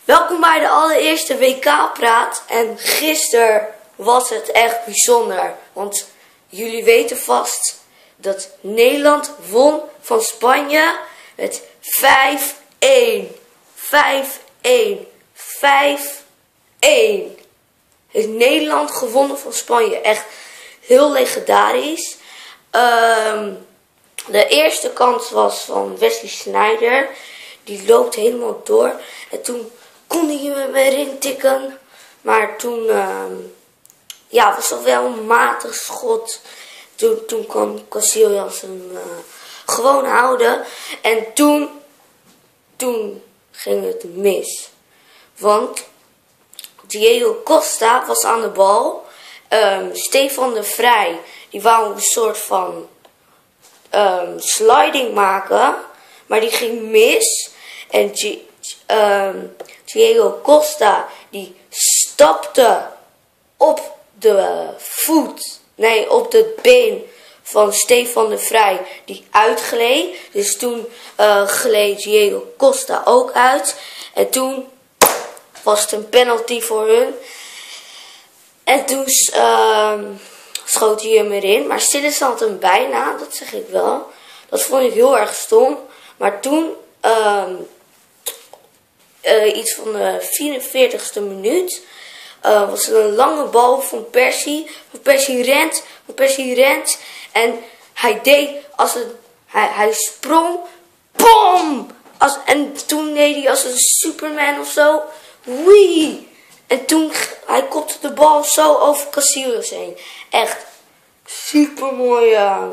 Welkom bij de allereerste WK-praat. En gisteren was het echt bijzonder. Want jullie weten vast dat Nederland won van Spanje met 5-1. 5-1. 5-1. Heeft Nederland gewonnen van Spanje. Echt heel legendarisch. De eerste kans was van Wesley Sneijder. Die loopt helemaal door. En toen kon hij hem erin tikken. Maar toen was het wel een matig schot. Toen kon Casillas hem gewoon houden. En toen ging het mis. Want Diego Costa was aan de bal. Stefan de Vrij, die wou een soort van sliding maken. Maar die ging mis. En Diego Costa, die stapte op op het been van Stefan de Vrij, die uitgleed. Dus toen gleed Diego Costa ook uit. En toen was het een penalty voor hun. En toen schoot hij hem erin. Maar Sillis had hem bijna, dat zeg ik wel. Dat vond ik heel erg stom. Maar toen, iets van de 44ste minuut, was er een lange bal van Persie. Van Persie rent. En hij deed hij sprong. Bom! En toen deed hij als een Superman of zo. Wee! En toen, hij kopte de bal zo over Casillas heen. Echt super mooie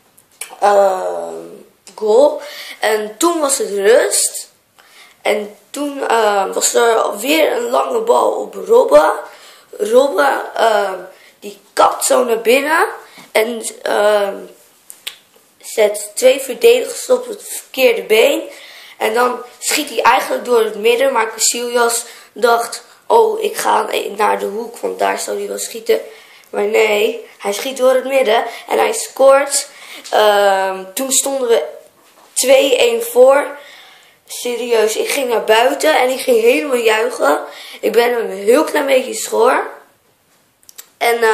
goal. En toen was het rust. En toen was er weer een lange bal op Robben. Robben die kapt zo naar binnen. En zet 2 verdedigers op het verkeerde been. En dan schiet hij eigenlijk door het midden. Maar Casillas dacht, oh, ik ga naar de hoek, want daar zou hij wel schieten. Maar nee, hij schiet door het midden en hij scoort. Toen stonden we 2-1 voor. Serieus, ik ging naar buiten en ik ging helemaal juichen. Ik ben een heel klein beetje schor. En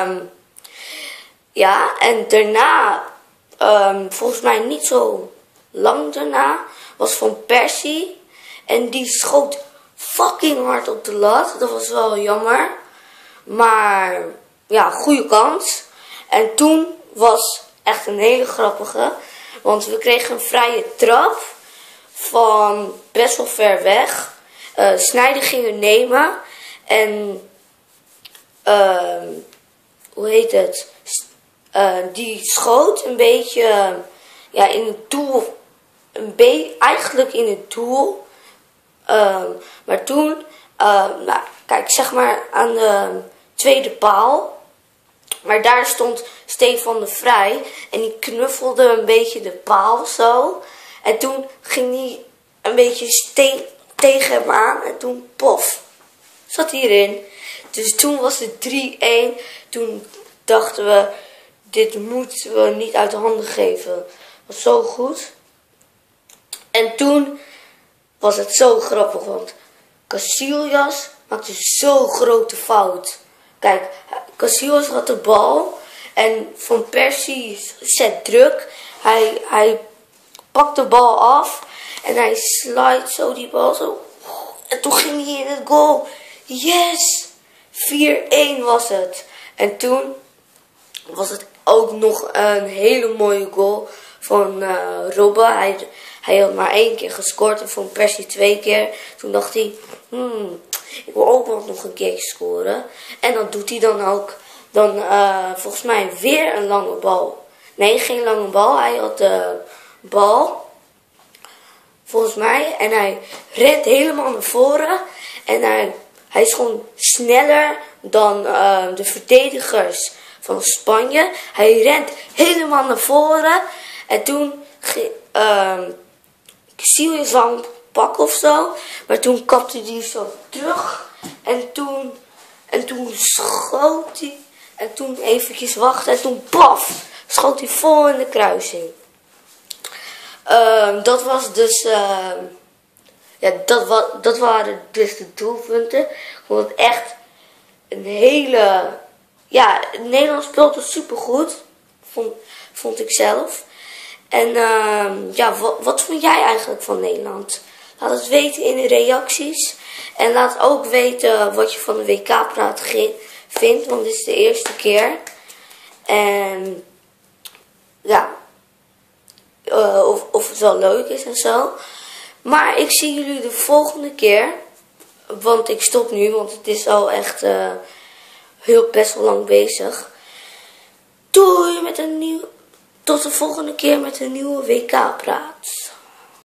en daarna, volgens mij niet zo lang daarna, was Van Persie. En die schoot fucking hard op de lat. Dat was wel jammer. Maar ja, goede kans. En toen was echt een hele grappige. Want we kregen een vrije trap van best wel ver weg. Sneijder ging het nemen. En hoe heet het? Die schoot een beetje in het doel. Eigenlijk in het doel. Maar toen, kijk, zeg maar aan de tweede paal. Maar daar stond Stefan de Vrij. En die knuffelde een beetje de paal zo. En toen ging hij een beetje tegen hem aan. En toen, pof, zat hij erin. Dus toen was het 3-1. Toen dachten we, dit moeten we niet uit de handen geven. Dat was zo goed. En toen was het zo grappig, want Casillas maakte zo'n grote fout. Kijk, Casillas had de bal en Van Persie zet druk. Hij pakt de bal af en hij slide zo die bal zo. En toen ging hij in het goal. Yes! 4-1 was het. En toen was het ook nog een hele mooie goal van Robben. Hij had maar 1 keer gescoord en Van Persie 2 keer. Toen dacht hij, ik wil ook wel nog een keertje scoren. En dat doet hij dan ook. Dan volgens mij weer een lange bal. Nee, geen lange bal. Hij had de bal. Volgens mij. En hij rent helemaal naar voren. En hij is gewoon sneller dan de verdedigers van Spanje. Hij rent helemaal naar voren. En toen Casillas wou hem pakken of zo. Maar toen kapte hij zo terug. En toen schoot hij. En toen eventjes wachten. En toen paf, schoot hij vol in de kruising. Dat was dus ja, dat waren dus de doelpunten. Ik vond het echt een hele... Ja, Nederland speelde supergoed. Vond ik zelf. En ja, wat vond jij eigenlijk van Nederland? Laat het weten in de reacties. En laat ook weten wat je van de WK-praat vindt. Want dit is de eerste keer. En ja, of het wel leuk is en zo. Maar ik zie jullie de volgende keer. Want ik stop nu, want het is al echt best wel lang bezig. Doei, tot de volgende keer met een nieuwe WK-praat.